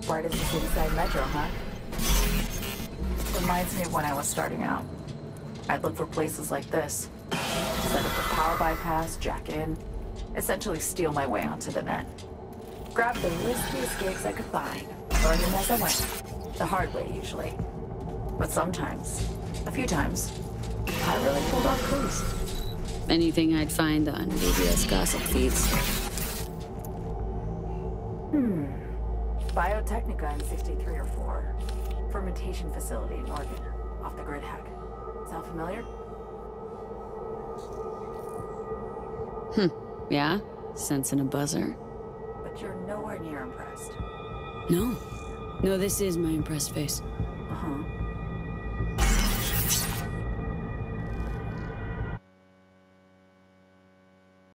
Right as the city side metro, huh? Reminds me of when I was starting out. I'd look for places like this. Set up a power bypass, jack in, essentially steal my way onto the net. Grab the riskiest gigs I could find, learn them as I went. The hard way, usually. But sometimes, a few times, I really pulled off cruise. Anything I'd find on BBS gossip feeds? Biotechnica in 63 or 4. Fermentation facility in Oregon. Off the grid hack. Sound familiar? Yeah? Sensing a buzzer? But you're nowhere near impressed. No. No, this is my impressed face.